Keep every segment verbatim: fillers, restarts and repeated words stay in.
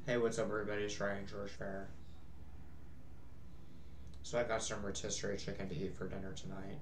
Hey, what's up, everybody? It's Ryan George Fair. So I got some rotisserie chicken to eat for dinner tonight.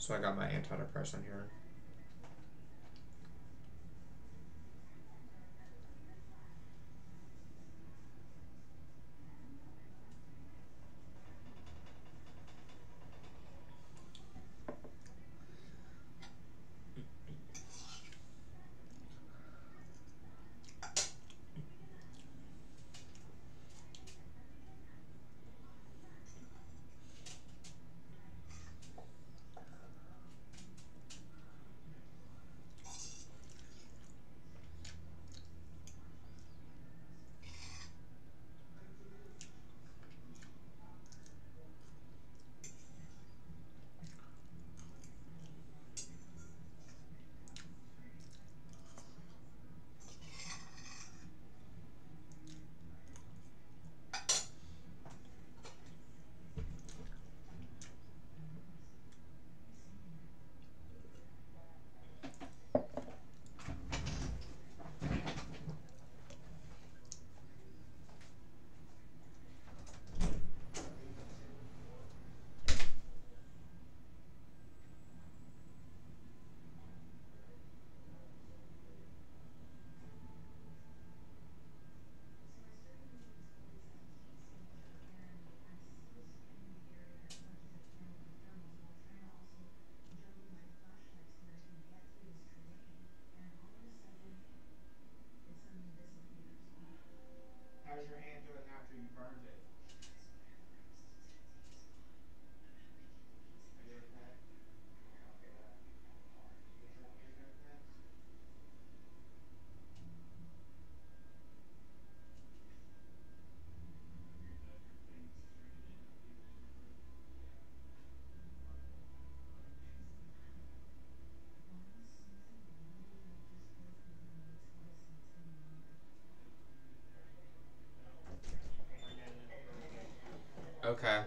So I got my antidepressant here. How's your hand doing after you burned it? Are you okay? Okay, good. Is your hand okay? We're getting it early. Okay.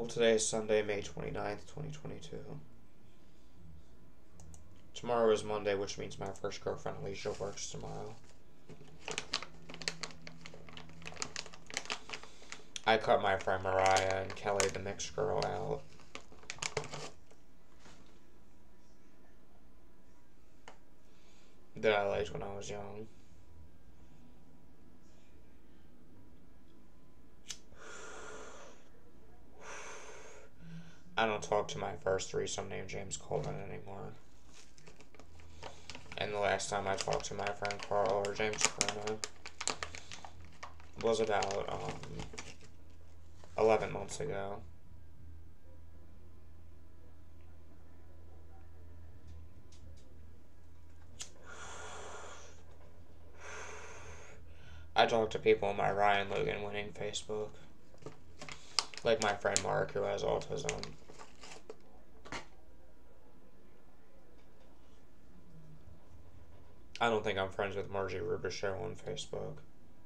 Well, today is Sunday, May twenty-ninth, twenty twenty-two. Tomorrow is Monday, which means my first girlfriend, Ayiesha, works tomorrow. I cut my friend Mariah and Kelly, the mixed girl, out. That I liked when I was young. I don't talk to my first threesome named James Coleman anymore. And the last time I talked to my friend Carl, or James Corona, was about um, eleven months ago. I talk to people on my Ryan Logan winning Facebook. Like my friend Mark, who has autism. I don't think I'm friends with Margie Rubishow on Facebook.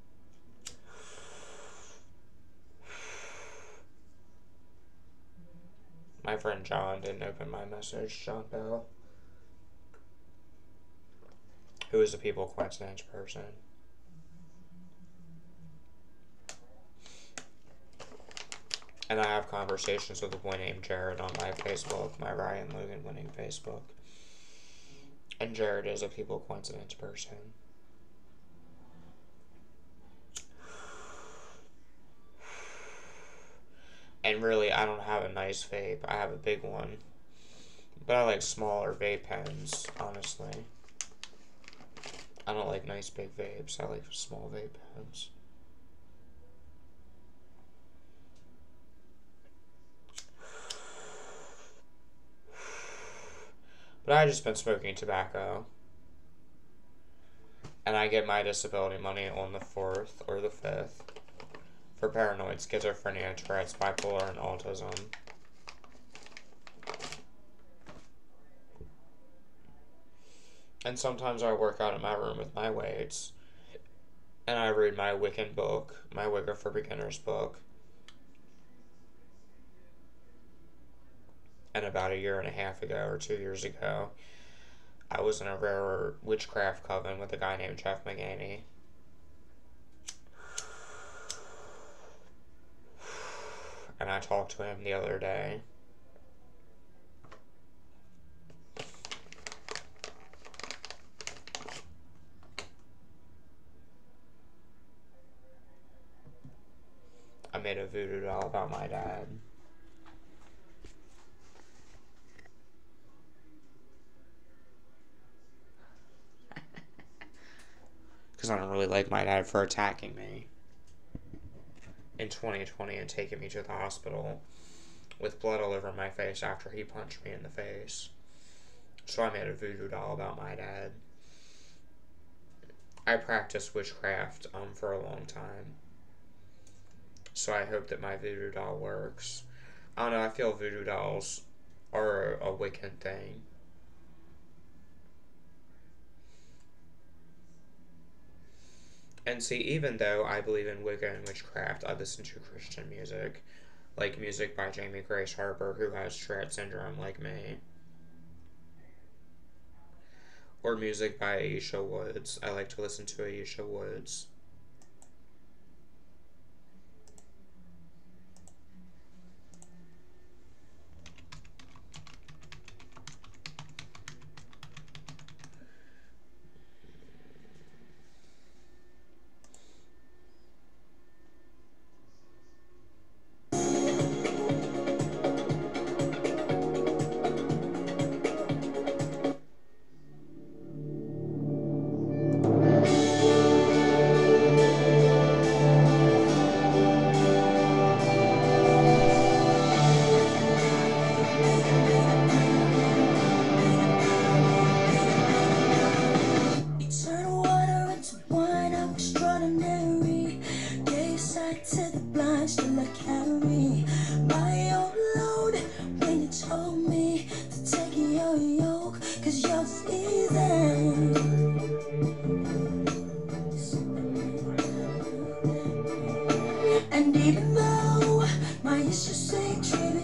My friend John didn't open my message, John Bell, who is a people coincidence person. And I have conversations with a boy named Jared on my Facebook, my Ryan Logan winning Facebook. And Jared is a people coincidence person. And really, I don't have a nice vape. I have a big one. But I like smaller vape pens, honestly. I don't like nice big vapes. I like small vape pens. But I just been smoking tobacco. And I get my disability money on the fourth or the fifth for paranoid schizophrenia, Tourette's, bipolar, and autism. And sometimes I work out in my room with my weights. And I read my Wiccan book, my Wicca for Beginners book. And about a year and a half ago, or two years ago, I was in a rare witchcraft coven with a guy named Jeff McGaney. And I talked to him the other day. I made a voodoo doll about my dad. Because I don't really like my dad for attacking me in twenty twenty and taking me to the hospital with blood all over my face after he punched me in the face. So I made a voodoo doll about my dad. I practiced witchcraft um, for a long time. So I hope that my voodoo doll works. I don't know, I feel voodoo dolls are a Wiccan thing. And see, even though I believe in Wicca and witchcraft, I listen to Christian music. Like music by Jamie Grace Harper, who has Tourette syndrome like me. Or music by Ayiesha Woods. I like to listen to Ayiesha Woods. And even though my issues say treated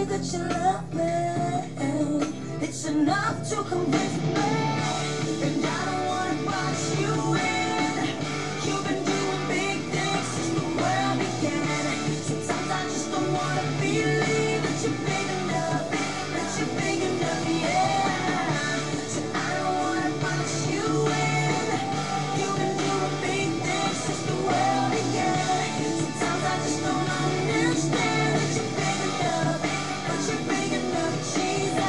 me that you love me. It's enough to convince me. And I don't wanna box you in. You've been doing big things since the world began. Sometimes I just don't wanna believe that you're big enough, that you're big enough, yeah. So I don't wanna box you in. You've been doing big things since the world began. Sometimes I just don't understand that you're big enough, that you're big enough, Jesus.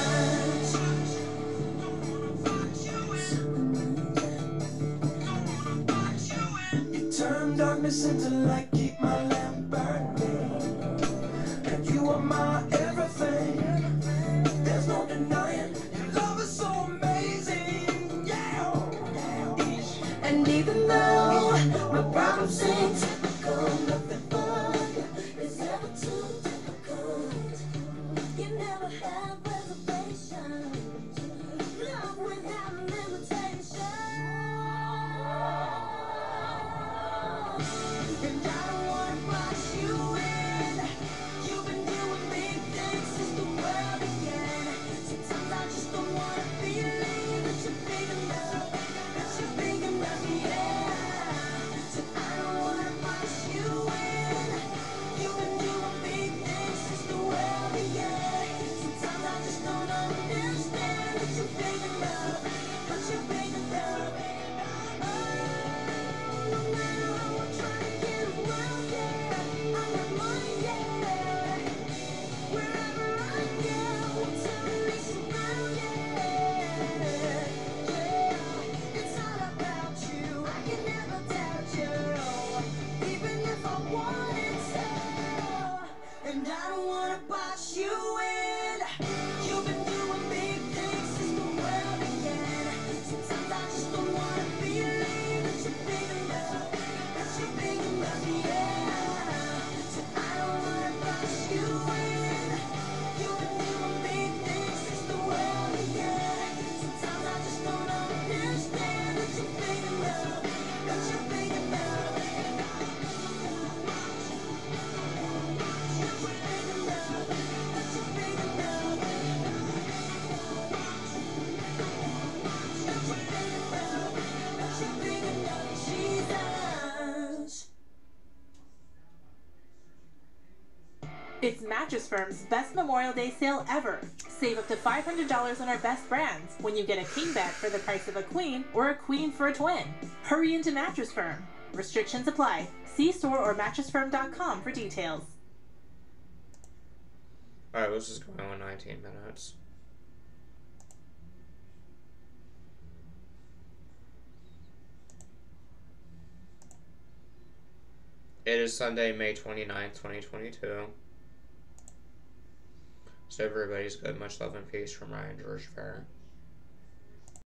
You turn darkness into light, keep my lamp burning. And you are my everything. There's no denying your love is so amazing. Yeah. And even though my problems ain't typical, nothing but is ever too difficult. You never have reservations. Love without limitation. And I don't wanna box you in. You've been doing big things since the world began. Sometimes I just don't wanna believe that you're big enough, that you're big enough, yeah. So I don't wanna box you in. You've been doing big things since the world began. Sometimes I just don't understand that you're big enough, that you're big enough. Oh, no matter how I try to get around, yeah, I got money, yeah. Wherever I go, tell me surround, yeah. Yeah, it's all about you. I can never doubt you, even if I wanted to. And I don't wanna box you in. You've been doing big things since the world began. Sometimes I just don't wanna believe that you're big enough, that you're big enough, yeah. So I don't wanna box you in. You've been doing big things since the world began. Sometimes I just don't understand that you're big enough, that you're big enough. That you're big enough, that you're big enough. That you're big enough, that you're big enough, Jesus. It's Mattress Firm's best Memorial Day sale ever. Save up to five hundred dollars on our best brands when you get a king bed for the price of a queen or a queen for a twin. Hurry into Mattress Firm. Restrictions apply. See store or mattress firm dot com for details. Alright, this is going on nineteen minutes. It is Sunday, May twenty-ninth, twenty twenty-two. So everybody's good. Much love and peace from Ryan George Fair.